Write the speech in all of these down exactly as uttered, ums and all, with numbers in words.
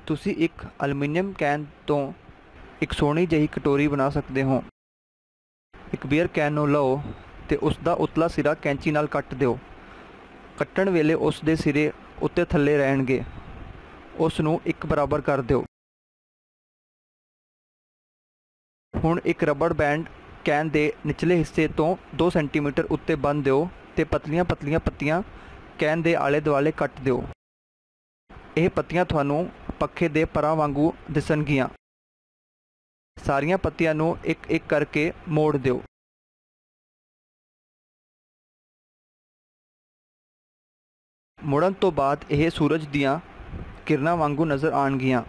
ਤੁਸੀਂ ਇੱਕ aluminium can ਤੋਂ ਇੱਕ ਸੋਹਣੀ ਜਿਹੀ ਕਟੋਰੀ ਬਣਾ ਸਕਦੇ ਹੋ। ਇੱਕ ਬੀਅਰ ਕੈਨ ਨੂੰ ਲਓ ਤੇ ਉਸ ਦਾ ਉਤਲਾ ਸਿਰਾ ਕੈਂਚੀ ਨਾਲ ਕੱਟ ਦਿਓ। ਕੱਟਣ ਵੇਲੇ ਉਸ ਦੇ ਸਿਰੇ ਉੱਤੇ ਥੱਲੇ ਰਹਿਣਗੇ, ਉਸ ਨੂੰ ਇੱਕ ਬਰਾਬਰ ਕਰ ਦਿਓ। ਹੁਣ ਇੱਕ ਰਬੜ ਬੈਂਡ ਕੈਨ ਦੇ ਨਿਚਲੇ ਹਿੱਸੇ ਤੋਂ ਦੋ ਸੈਂਟੀਮੀਟਰ ਉੱਤੇ ਬੰਨ੍ਹ ਦਿਓ ਤੇ ਪਤਲੀਆਂ ਪਤਲੀਆਂ ਪੱਤੀਆਂ ਕੈਨ ਦੇ ਆਲੇ ਦੁਆਲੇ ਕੱਟ ਦਿਓ। ਇਹ ਪੱਤੀਆਂ ਤੁਹਾਨੂੰ ਪੱਖੇ ਦੇ ਪਰਾਂ ਵਾਂਗੂ ਦਿਸਣਗੀਆਂ। ਸਾਰੀਆਂ ਪੱਤੀਆਂ ਨੂੰ ਇੱਕ ਇੱਕ ਕਰਕੇ ਮੋੜ ਦਿਓ। ਮੁੜਨ ਤੋਂ ਬਾਅਦ ਇਹ ਸੂਰਜ ਦੀਆਂ ਕਿਰਨਾਂ ਵਾਂਗੂ ਨਜ਼ਰ ਆਉਣਗੀਆਂ।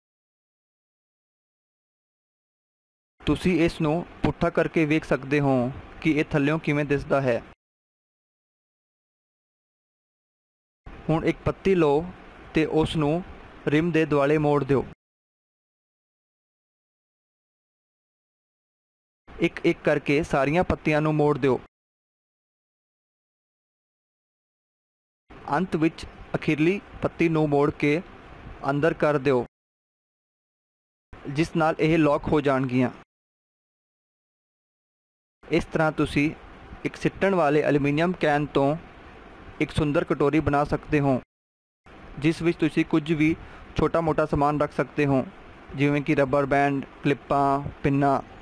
ਤੁਸੀਂ ਇਸ ਨੂੰ ਪੁੱਠਾ ਕਰਕੇ ਵੇਖ ਸਕਦੇ ਹੋ ਕਿ ਇਹ ਥੱਲਿਓਂ ਕਿਵੇਂ ਦਿਸਦਾ ਹੈ। ਹੁਣ ਇੱਕ ਪੱਤੀ ਲਓ ਤੇ ਉਸ ਨੂੰ ਰਿਮ ਦੇ ਦੁਆਲੇ ਮੋੜ ਦਿਓ। ਇੱਕ ਇੱਕ ਕਰਕੇ ਸਾਰੀਆਂ ਪੱਤੀਆਂ ਨੂੰ ਮੋੜ ਦਿਓ। ਅੰਤ ਵਿੱਚ ਅਖੀਰਲੀ ਪੱਤੀ ਨੂੰ ਮੋੜ ਕੇ ਅੰਦਰ ਕਰ ਦਿਓ, ਜਿਸ ਨਾਲ ਇਹ ਲੌਕ ਹੋ ਜਾਣਗੀਆਂ। ਇਸ ਤਰ੍ਹਾਂ ਤੁਸੀਂ ਇੱਕ ਸਿੱਟਣ ਵਾਲੇ ਐਲੂਮੀਨੀਅਮ ਕੈਨ ਤੋਂ ਇੱਕ ਸੁੰਦਰ ਕਟੋਰੀ ਬਣਾ ਸਕਦੇ ਹੋ, ਜਿਸ ਵਿੱਚ ਤੁਸੀਂ ਕੁਝ ਵੀ ਛੋਟਾ ਮੋਟਾ ਸਮਾਨ ਰੱਖ ਸਕਦੇ ਹੋ, ਜਿਵੇਂ ਕਿ ਰਬੜ ਬੈਂਡ, ਕਲਿੱਪਾਂ, ਪਿੰਨਾਂ।